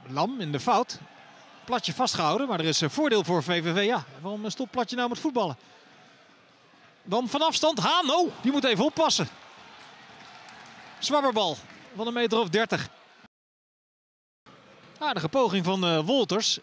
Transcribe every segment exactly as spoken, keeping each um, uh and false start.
Lam in de fout. Platje vastgehouden, maar er is voordeel voor V V V. Ja, waarom stopt Platje nou met voetballen? Dan van afstand Haan. Oh, die moet even oppassen. Zwabberbal van een meter of dertig. Aardige poging van uh, Wolters.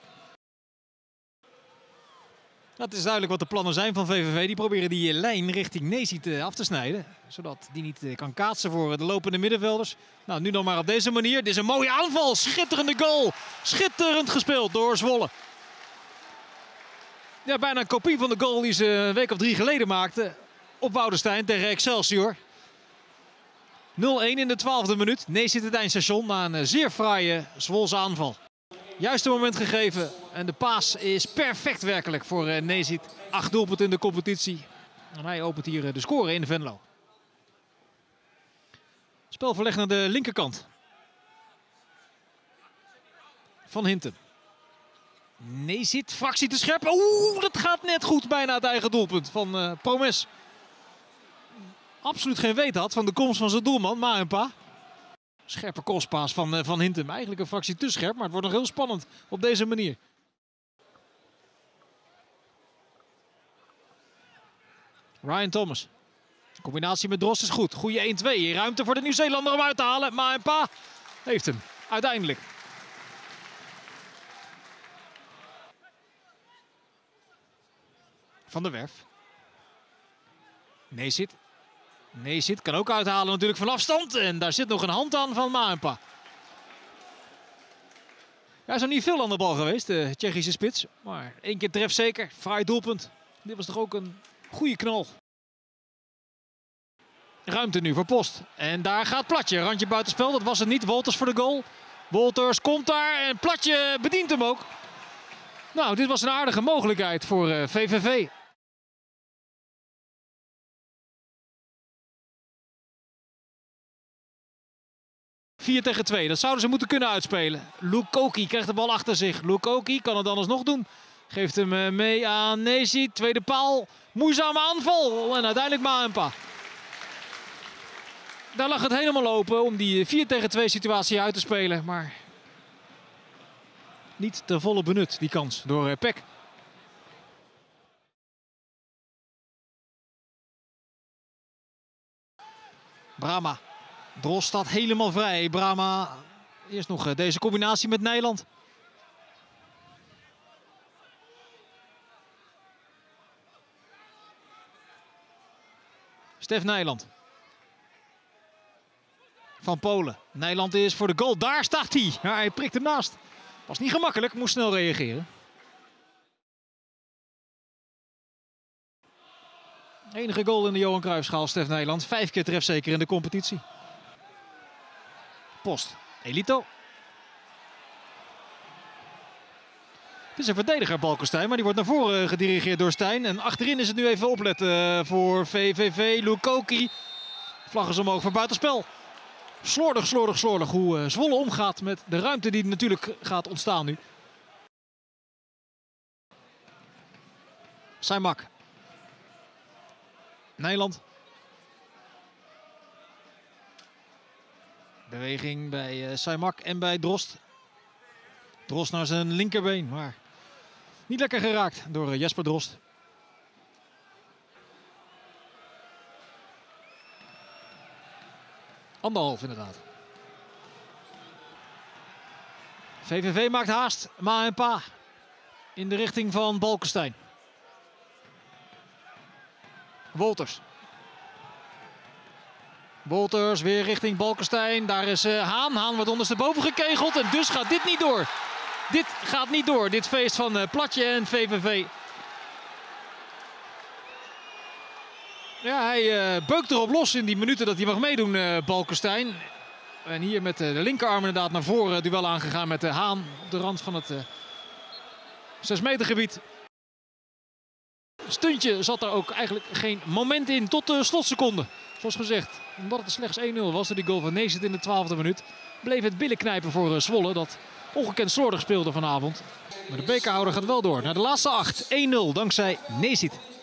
Het is duidelijk wat de plannen zijn van V V V. Die proberen die lijn richting Neesit af te snijden. Zodat die niet kan kaatsen voor de lopende middenvelders. Nou, nu dan maar op deze manier. Dit is een mooie aanval. Schitterende goal. Schitterend gespeeld door Zwolle. Ja, bijna een kopie van de goal die ze een week of drie geleden maakten. Op Woudenstein tegen Excelsior. nul-één in de twaalfde minuut. Neesit het eindstation na een zeer fraaie Zwolse aanval. Juiste moment gegeven en de paas is perfect werkelijk voor uh, Neesit. Acht doelpunten in de competitie. En hij opent hier uh, de score in Venlo. Spelverleg naar de linkerkant. Van Hintem. Neesit, fractie te scherp. Oeh, dat gaat net goed bijna het eigen doelpunt van uh, Promes. Absoluut geen weet had van de komst van zijn doelman, Maempa. Scherpe kostpaas van, uh, van Hintem. Eigenlijk een fractie te scherp, maar het wordt nog heel spannend op deze manier. Ryan Thomas. De combinatie met Drost is goed. Goeie één-twee. Ruimte voor de Nieuw-Zeelander om uit te halen. Maempa heeft hem uiteindelijk. Van der Werf. Neesit. Neesit kan ook uithalen natuurlijk van afstand. En daar zit nog een hand aan van Maempa. Ja, is nog niet veel aan de bal geweest, de Tsjechische spits. Maar één keer tref zeker. Fraai doelpunt. Dit was toch ook een goede knal. Ruimte nu voor Post. En daar gaat Platje. Randje buitenspel, dat was het niet. Wolters voor de goal. Wolters komt daar en Platje bedient hem ook. Nou, dit was een aardige mogelijkheid voor uh, V V V. vier tegen twee, dat zouden ze moeten kunnen uitspelen. Lukoki krijgt de bal achter zich. Lukoki kan het dan alsnog doen. Geeft hem mee aan Neesit. Tweede paal. Moeizame aanval. En uiteindelijk Maempa. Daar lag het helemaal open om die vier tegen twee situatie uit te spelen. Maar niet ten volle benut, die kans, door Peck. Brama. Drost staat helemaal vrij. Brama. Eerst nog deze combinatie met Nijland. Stef Nijland. Van Polen. Nijland is voor de goal. Daar staat hij. Ja, hij prikt hem naast. Was niet gemakkelijk. Moest snel reageren. Enige goal in de Johan Cruijffschaal. Stef Nijland. Vijf keer trefzeker in de competitie. Post. Elito. Het is een verdediger, Balkenstein, maar die wordt naar voren gedirigeerd door Stijn. En achterin is het nu even opletten voor V V V. Lukoki. Vlag is omhoog voor buitenspel. Slordig, slordig, slordig hoe Zwolle omgaat met de ruimte die natuurlijk gaat ontstaan nu. Saimak. Nijland. Beweging bij uh, Saimak en bij Drost. Drost naar zijn linkerbeen, maar niet lekker geraakt door uh, Jesper Drost. Anderhalf inderdaad. V V V maakt haast. Maempa in de richting van Balkenstein. Wolters. Wolters weer richting Balkenstein. Daar is uh, Haan. Haan wordt ondersteboven gekegeld. En dus gaat dit niet door. Dit gaat niet door. Dit feest van uh, Platje en V V V. Ja, hij uh, beukt erop los in die minuten dat hij mag meedoen, uh, Balkenstein. En hier met uh, de linkerarm inderdaad naar voren duel aangegaan met de uh, Haan. Op de rand van het uh, zes meter gebied. Stuntje zat er ook eigenlijk geen moment in tot de slotseconde. Zoals gezegd, omdat het slechts één nul was door die goal van Neesit in de twaalfde minuut, bleef het billenknijpen voor uh, Zwolle, dat ongekend slordig speelde vanavond. Maar de bekerhouder gaat wel door naar de laatste acht. één nul dankzij Neesit.